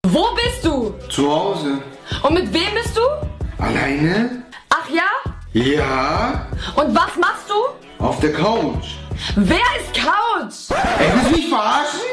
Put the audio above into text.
Wo bist du? Zu Hause. Und mit wem bist du? Alleine? Ach ja? Ja. Und was machst du? Auf der Couch. Wer ist Couch? Ey, willst du mich verarschen?